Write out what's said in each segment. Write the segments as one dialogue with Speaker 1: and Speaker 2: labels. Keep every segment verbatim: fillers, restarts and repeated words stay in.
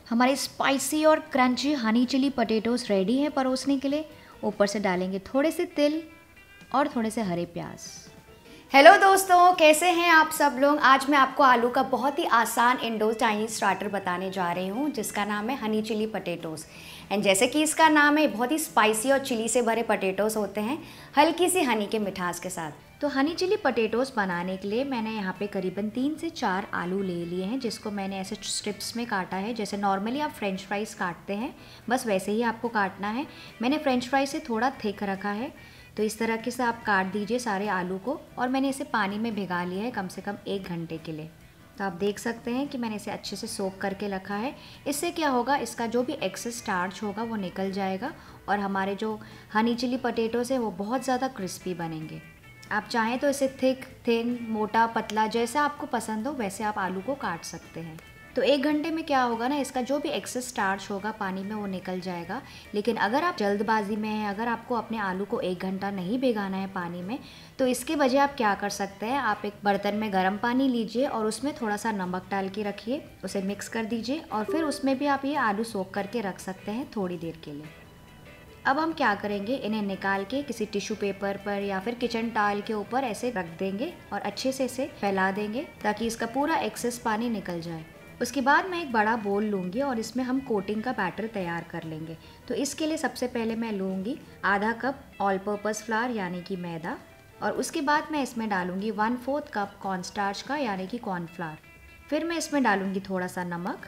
Speaker 1: हमारे स्पाइसी और crunchy honey chilli potatoes ready हैं परोसने के लिए। ऊपर से डालेंगे थोड़े से तिल और थोड़े से हरे प्याज।
Speaker 2: हेलो दोस्तों, कैसे हैं आप सब लोग। आज मैं आपको आलू का बहुत ही आसान इंडो चाइनीज़ स्टार्टर बताने जा रही हूँ जिसका नाम है हनी चिली पटेटोज़। एंड जैसे कि इसका नाम है, बहुत ही स्पाइसी और चिली से भरे पटेटोज़ होते हैं, हल्की सी हनी के मिठास के साथ।
Speaker 1: तो हनी चिली पटेटोज़ बनाने के लिए मैंने यहाँ पे करीबन तीन से चार आलू ले लिए हैं, जिसको मैंने ऐसे स्ट्रिप्स में काटा है। जैसे नॉर्मली आप फ्रेंच फ्राइज़ काटते हैं, बस वैसे ही आपको काटना है। मैंने फ्रेंच फ्राइज से थोड़ा थिक रखा है, तो इस तरह के से आप काट दीजिए सारे आलू को। और मैंने इसे पानी में भिगा लिया है कम से कम एक घंटे के लिए। तो आप देख सकते हैं कि मैंने इसे अच्छे से सोक करके रखा है। इससे क्या होगा, इसका जो भी एक्सेस स्टार्च होगा वो निकल जाएगा और हमारे जो हनी चिली पटेटोज़ है वो बहुत ज़्यादा क्रिस्पी बनेंगे। आप चाहें तो इसे थिक, थिन, मोटा, पतला, जैसा आपको पसंद हो वैसे आप आलू को काट सकते हैं। तो एक घंटे में क्या होगा ना, इसका जो भी एक्सेस स्टार्च होगा पानी में वो निकल जाएगा। लेकिन अगर आप जल्दबाजी में हैं, अगर आपको अपने आलू को एक घंटा नहीं भिगाना है पानी में, तो इसके बजाय आप क्या कर सकते हैं, आप एक बर्तन में गर्म पानी लीजिए और उसमें थोड़ा सा नमक डाल के रखिए, उसे मिक्स कर दीजिए और फिर उसमें भी आप ये आलू सोख करके रख सकते हैं थोड़ी देर के लिए। अब हम क्या करेंगे, इन्हें निकाल के किसी टिश्यू पेपर पर या फिर किचन टॉवल के ऊपर ऐसे रख देंगे और अच्छे से इसे फैला देंगे ताकि इसका पूरा एक्सेस पानी निकल जाए। उसके बाद मैं एक बड़ा बोल लूँगी और इसमें हम कोटिंग का बैटर तैयार कर लेंगे। तो इसके लिए सबसे पहले मैं लूँगी आधा कप ऑल पर्पस फ्लावर यानी कि मैदा, और उसके बाद मैं इसमें डालूँगी वन फोर्थ कप कॉर्नस्टार्च का यानी कि कॉर्नफ्लावर। फिर मैं इसमें डालूँगी थोड़ा सा नमक,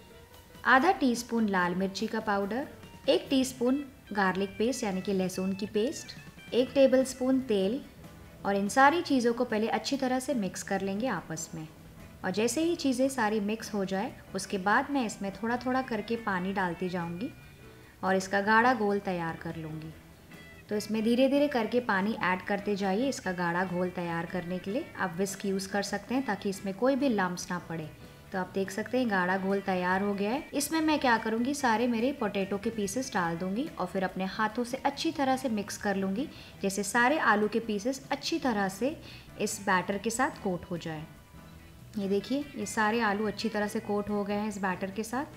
Speaker 1: आधा टीस्पून लाल मिर्ची का पाउडर, एक टीस्पून गार्लिक पेस्ट यानी कि लहसुन की पेस्ट, एक टेबलस्पून तेल। और इन सारी चीज़ों को पहले अच्छी तरह से मिक्स कर लेंगे आपस में। और जैसे ही चीज़ें सारी मिक्स हो जाए उसके बाद मैं इसमें थोड़ा थोड़ा करके पानी डालती जाऊंगी और इसका गाढ़ा घोल तैयार कर लूँगी। तो इसमें धीरे धीरे करके पानी ऐड करते जाइए इसका गाढ़ा घोल तैयार करने के लिए। आप विस्क यूज़ कर सकते हैं ताकि इसमें कोई भी लम्प्स ना पड़े। तो आप देख सकते हैं गाढ़ा घोल तैयार हो गया है। इसमें मैं क्या करूँगी, सारे मेरे पोटैटो के पीसेस डाल दूँगी और फिर अपने हाथों से अच्छी तरह से मिक्स कर लूँगी, जैसे सारे आलू के पीसेस अच्छी तरह से इस बैटर के साथ कोट हो जाए। ये देखिए, ये सारे आलू अच्छी तरह से कोट हो गए हैं इस बैटर के साथ।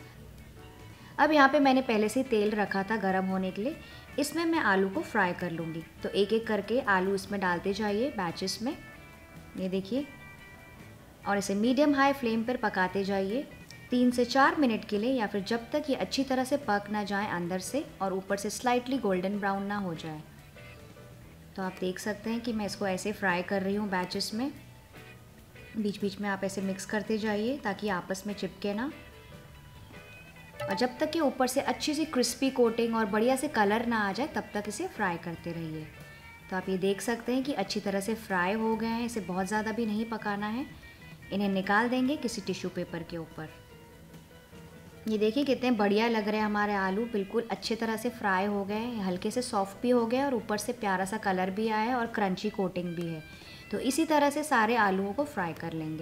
Speaker 1: अब यहाँ पे मैंने पहले से तेल रखा था गरम होने के लिए, इसमें मैं आलू को फ्राई कर लूँगी। तो एक एक करके आलू इसमें डालते जाइए बैचेस में, ये देखिए, और इसे मीडियम हाई फ्लेम पर पकाते जाइए तीन से चार मिनट के लिए, या फिर जब तक ये अच्छी तरह से पक ना जाए अंदर से और ऊपर से स्लाइटली गोल्डन ब्राउन ना हो जाए। तो आप देख सकते हैं कि मैं इसको ऐसे फ्राई कर रही हूँ बैचेस में। बीच बीच में आप ऐसे मिक्स करते जाइए ताकि आपस में चिपके ना, और जब तक कि ऊपर से अच्छी सी क्रिस्पी कोटिंग और बढ़िया से कलर ना आ जाए तब तक इसे फ्राई करते रहिए। तो आप ये देख सकते हैं कि अच्छी तरह से फ्राई हो गए हैं, इसे बहुत ज़्यादा भी नहीं पकाना है। इन्हें निकाल देंगे किसी टिश्यू पेपर के ऊपर। ये देखिए कितने बढ़िया लग रहे हैं हमारे आलू, बिल्कुल अच्छे तरह से फ्राई हो गए हैं, हल्के से सॉफ्ट भी हो गए और ऊपर से प्यारा सा कलर भी आया है और क्रंची कोटिंग भी है। तो इसी तरह से सारे आलूओं को फ्राई कर लेंगे।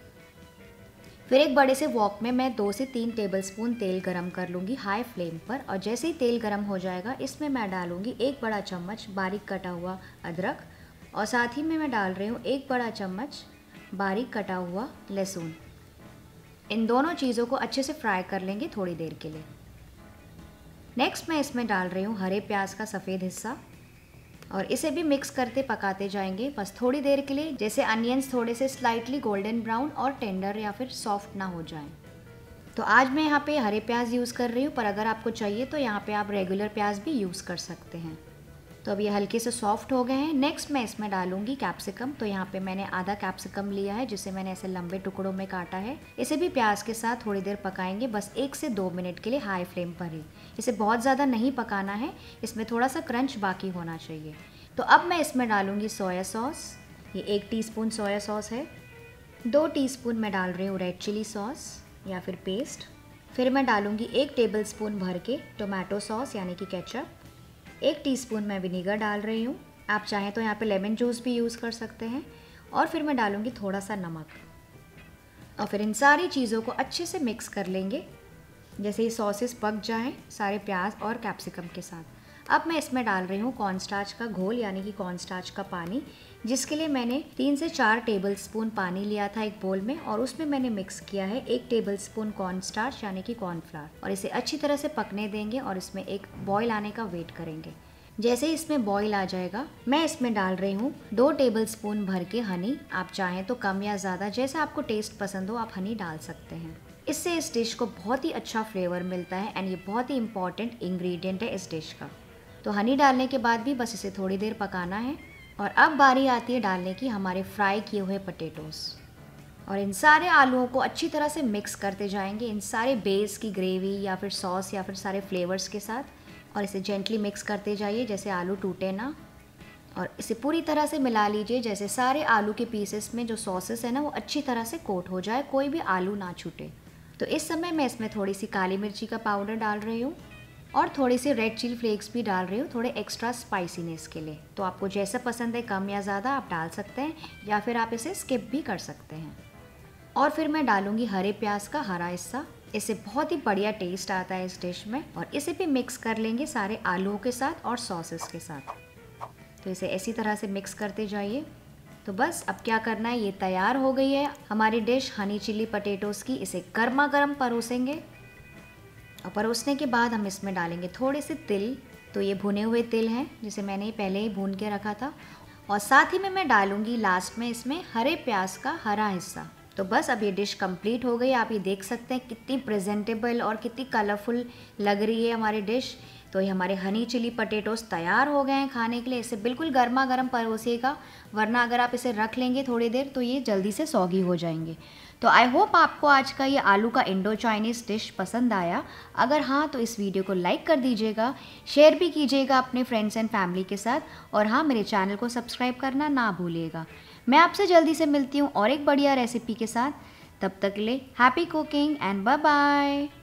Speaker 1: फिर एक बड़े से वॉक में मैं दो से तीन टेबलस्पून तेल गरम कर लूँगी हाई फ्लेम पर, और जैसे ही तेल गरम हो जाएगा इसमें मैं डालूँगी एक बड़ा चम्मच बारीक कटा हुआ अदरक, और साथ ही में मैं डाल रही हूँ एक बड़ा चम्मच बारीक कटा हुआ लहसुन। इन दोनों चीज़ों को अच्छे से फ्राई कर लेंगे थोड़ी देर के लिए। नेक्स्ट मैं इसमें डाल रही हूँ हरे प्याज का सफ़ेद हिस्सा, और इसे भी मिक्स करते पकाते जाएंगे बस थोड़ी देर के लिए, जैसे अनियंस थोड़े से स्लाइटली गोल्डन ब्राउन और टेंडर या फिर सॉफ्ट ना हो जाएं। तो आज मैं यहाँ पे हरे प्याज यूज़ कर रही हूँ, पर अगर आपको चाहिए तो यहाँ पे आप रेगुलर प्याज भी यूज़ कर सकते हैं। तो अब ये हल्के से सॉफ्ट हो गए हैं। नेक्स्ट मैं इसमें डालूंगी कैप्सिकम। तो यहाँ पे मैंने आधा कैप्सिकम लिया है जिसे मैंने ऐसे लंबे टुकड़ों में काटा है। इसे भी प्याज के साथ थोड़ी देर पकाएंगे, बस एक से दो मिनट के लिए हाई फ्लेम पर ही। इसे बहुत ज़्यादा नहीं पकाना है, इसमें थोड़ा सा क्रंच बाकी होना चाहिए। तो अब मैं इसमें डालूंगी सोया सॉस। ये एक टीस्पून सोया सॉस है। दो टीस्पून मैं डाल रही हूँ रेड चिली सॉस या फिर पेस्ट। फिर मैं डालूंगी एक टेबलस्पून भर के टोमेटो सॉस यानी कि केचप। एक टीस्पून मैं विनीगर डाल रही हूँ, आप चाहें तो यहाँ पे लेमन जूस भी यूज़ कर सकते हैं। और फिर मैं डालूँगी थोड़ा सा नमक, और फिर इन सारी चीज़ों को अच्छे से मिक्स कर लेंगे। जैसे ही सॉसेस पक जाएं सारे प्याज और कैप्सिकम के साथ, अब मैं इसमें डाल रही हूँ कॉर्नस्टार्च का घोल यानी कि कॉर्नस्टार्च का पानी, जिसके लिए मैंने तीन से चार टेबलस्पून पानी लिया था एक बोल में, और उसमें मैंने मिक्स किया है एक टेबलस्पून कॉर्नस्टार्च यानी कि कॉर्नफ्लावर, और इसे अच्छी तरह से पकने देंगे और इसमें एक बॉईल आने का वेट करेंगे। जैसे ही इसमें बॉईल आ जाएगा मैं इसमें डाल रही हूँ दो टेबलस्पून भर के हनी। आप चाहें तो कम या ज़्यादा जैसा आपको टेस्ट पसंद हो आप हनी डाल सकते हैं। इससे इस डिश को बहुत ही अच्छा फ्लेवर मिलता है एंड ये बहुत ही इंपॉर्टेंट इंग्रेडिएंट है इस डिश का। तो हनी डालने के बाद भी बस इसे थोड़ी देर पकाना है। और अब बारी आती है डालने की हमारे फ्राई किए हुए पोटैटोस, और इन सारे आलूओं को अच्छी तरह से मिक्स करते जाएंगे इन सारे बेस की ग्रेवी या फिर सॉस या फिर सारे फ्लेवर्स के साथ, और इसे जेंटली मिक्स करते जाइए जैसे आलू टूटे ना। और इसे पूरी तरह से मिला लीजिए जैसे सारे आलू के पीसेस में जो सॉसेस है ना वो अच्छी तरह से कोट हो जाए, कोई भी आलू ना छूटे। तो इस समय मैं इसमें थोड़ी सी काली मिर्ची का पाउडर डाल रही हूँ और थोड़ी सी रेड चिली फ्लेक्स भी डाल रही हूँ थोड़े एक्स्ट्रा स्पाइसीनेस के लिए। तो आपको जैसा पसंद है कम या ज़्यादा आप डाल सकते हैं या फिर आप इसे स्किप भी कर सकते हैं। और फिर मैं डालूँगी हरे प्याज का हरा हिस्सा, इससे बहुत ही बढ़िया टेस्ट आता है इस डिश में। और इसे भी मिक्स कर लेंगे सारे आलूओं के साथ और सॉसेस के साथ। तो इसे इसी तरह से मिक्स करते जाइए। तो बस अब क्या करना है, ये तैयार हो गई है हमारी डिश हनी चिली पोटैटोज़ की। इसे गर्मा गर्म परोसेंगे और परोसने के बाद हम इसमें डालेंगे थोड़े से तिल। तो ये भुने हुए तिल हैं जिसे मैंने पहले ही भून के रखा था, और साथ ही में मैं डालूँगी लास्ट में इसमें हरे प्याज का हरा हिस्सा। तो बस अब ये डिश कंप्लीट हो गई। आप ये देख सकते हैं कितनी प्रेजेंटेबल और कितनी कलरफुल लग रही है हमारी डिश। तो ये हमारे हनी चिली पोटैटोज़ तैयार हो गए हैं खाने के लिए। इसे बिल्कुल गर्मा गर्म परोसिएगा, वरना अगर आप इसे रख लेंगे थोड़ी देर तो ये जल्दी से सौगी हो जाएंगे। तो आई होप आपको आज का ये आलू का इंडो चाइनीज़ डिश पसंद आया। अगर हाँ तो इस वीडियो को लाइक कर दीजिएगा, शेयर भी कीजिएगा अपने फ्रेंड्स एंड फैमिली के साथ, और हाँ मेरे चैनल को सब्सक्राइब करना ना भूलिएगा। मैं आपसे जल्दी से मिलती हूँ और एक बढ़िया रेसिपी के साथ। तब तक के लिए happy cooking and bye bye.